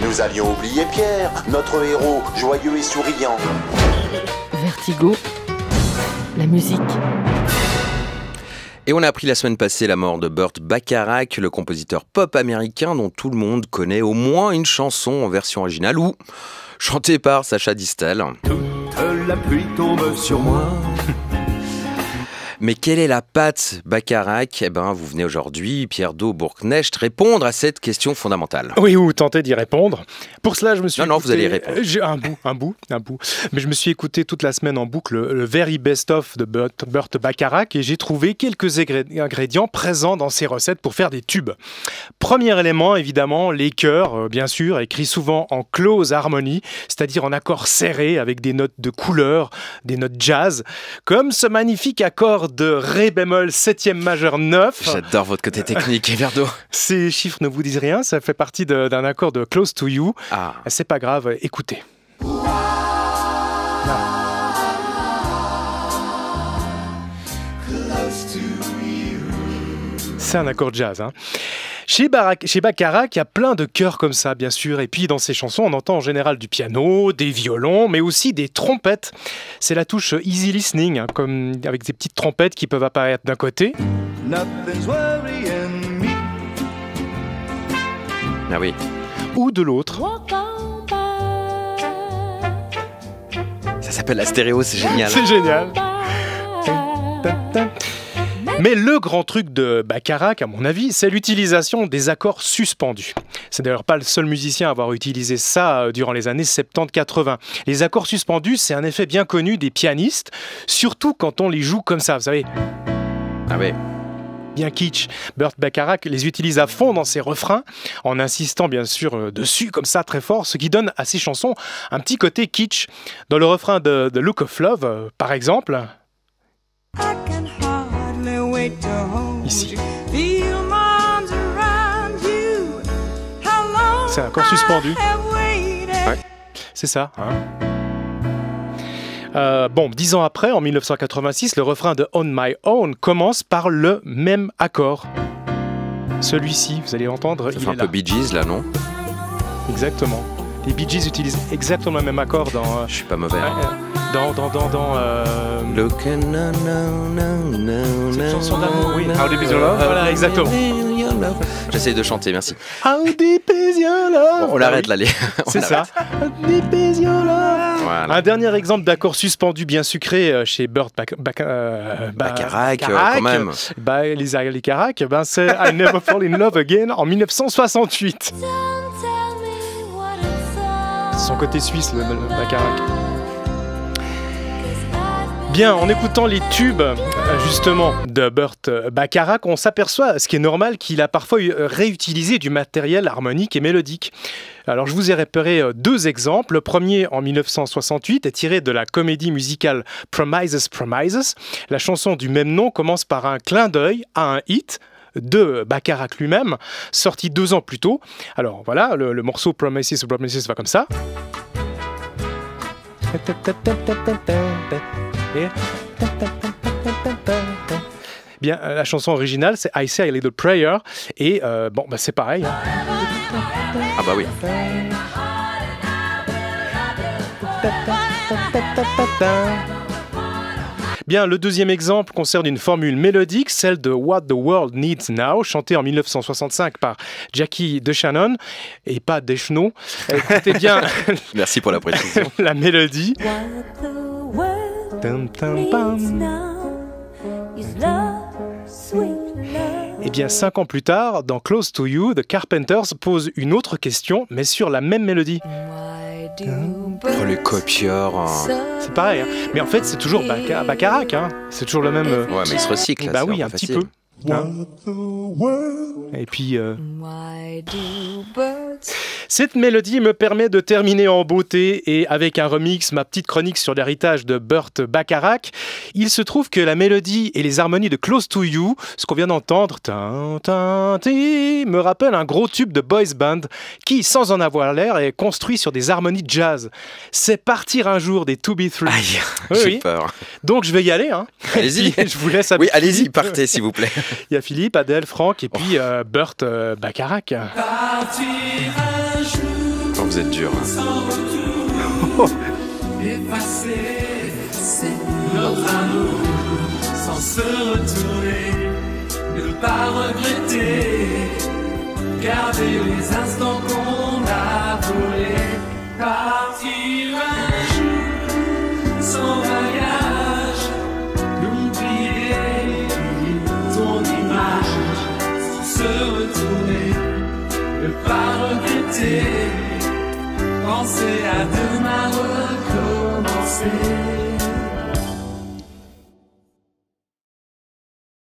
Nous allions oublier Pierre, notre héros, joyeux et souriant. Vertigo, la musique. Et on a appris la semaine passée la mort de Burt Bacharach, le compositeur pop américain dont tout le monde connaît au moins une chanson en version originale ou chantée par Sacha Distel. Toute la pluie tombe sur moi. Mais quelle est la patte Bacharach ? Eh ben, vous venez aujourd'hui, Pierre Daud-Bourknecht, répondre à cette question fondamentale. Oui, ou tenter d'y répondre. Pour cela, je me suis Non, vous allez répondre. Un bout. Mais je me suis écouté toute la semaine en boucle le Very Best Of de Burt Bacharach et j'ai trouvé quelques ingrédients présents dans ses recettes pour faire des tubes. Premier élément, évidemment, les chœurs, bien sûr, écrits souvent en close harmony, c'est-à-dire en accords serrés avec des notes de couleur, des notes jazz, comme ce magnifique accord de Ré bémol 7e majeur 9. J'adore votre côté technique, Everdo. Ces chiffres ne vous disent rien, ça fait partie d'un accord de Close to You. Ah. C'est pas grave, écoutez. C'est un accord jazz, hein. Chez Bacharach, il y a plein de chœurs comme ça, bien sûr. Et puis, dans ses chansons, on entend en général du piano, des violons, mais aussi des trompettes. C'est la touche easy listening, hein, comme avec des petites trompettes qui peuvent apparaître d'un côté. Ah oui. Ou de l'autre. Ça s'appelle la stéréo, c'est génial. C'est génial. Mais le grand truc de Bacharach, à mon avis, c'est l'utilisation des accords suspendus. C'est d'ailleurs pas le seul musicien à avoir utilisé ça durant les années 70-80. Les accords suspendus, c'est un effet bien connu des pianistes, surtout quand on les joue comme ça, vous savez. Ah oui. Bien kitsch. Burt Bacharach les utilise à fond dans ses refrains, en insistant bien sûr dessus comme ça très fort, ce qui donne à ses chansons un petit côté kitsch. Dans le refrain de The Look of Love, par exemple... Ici. C'est un accord suspendu. Ouais. C'est ça. Hein. 10 ans après, en 1986, le refrain de On My Own commence par le même accord. Celui-ci, vous allez entendre. Ça fait un peu Bee Gees là, non ? Exactement. Les Bee Gees utilisent exactement le même accord dans... Je suis pas mauvais. Look and cette chanson d'amour, oui. How Deep Is Your Love. Voilà, exactement. J'essaye de chanter, merci. How Deep Is Your Love. Bon, on l'arrête là, c'est ça. How Deep Is Your Love. Voilà. Un dernier exemple d'accord suspendu bien sucré chez Burt Bacharach, quand même. Les Bacharach, c'est I Never Fall in Love Again en 1968. Son côté suisse, le Bacharach. Bien, en écoutant les tubes, justement, de Burt Bacharach, on s'aperçoit, ce qui est normal, qu'il a parfois réutilisé du matériel harmonique et mélodique. Alors, je vous ai repéré deux exemples. Le premier, en 1968, est tiré de la comédie musicale Promises, Promises. La chanson du même nom commence par un clin d'œil à un hit de Bacharach lui-même, sorti 2 ans plus tôt. Alors, voilà, le morceau Promises, Promises va comme ça. Bien, la chanson originale, c'est I Say a Little Prayer. Et c'est pareil. Hein. Ah bah oui. Bien, le deuxième exemple concerne une formule mélodique, celle de What the World Needs Now, chantée en 1965 par Jackie DeShannon, et pas Deschenaux. Écoutez bien. Merci pour la précision. La mélodie. Et bien, 5 ans plus tard, dans Close to You, The Carpenters pose une autre question, mais sur la même mélodie. Oh, les copieurs. Hein. C'est pareil, hein. Mais en fait, c'est toujours Bacharach. Hein. C'est toujours le même. Ouais, mais il se recycle. Bah oui, un facile. petit peu. Hein. Et puis, cette mélodie me permet de terminer en beauté et avec un remix, ma petite chronique sur l'héritage de Burt Bacharach. Il se trouve que la mélodie et les harmonies de Close to You, ce qu'on vient d'entendre, me rappelle un gros tube de boys band qui, sans en avoir l'air, est construit sur des harmonies jazz. C'est partir un jour des 2B3. Aïe, oui, j'ai peur. Donc je vais y aller. Hein. Allez-y. Je vous laisse Oui, avec allez-y, Philippe. partez s'il vous plaît. Il y a Philippe, Adèle, Franck et puis Burt Bacharach. Oh vous êtes dur. Effacer, c'est notre amour, sans se retourner, ne pas regretter, garder les instants qu'on a volés, partir un jour, sans bagage, n'oublier ton image, sans se retourner, ne pas regretter, penser à demain recommencer.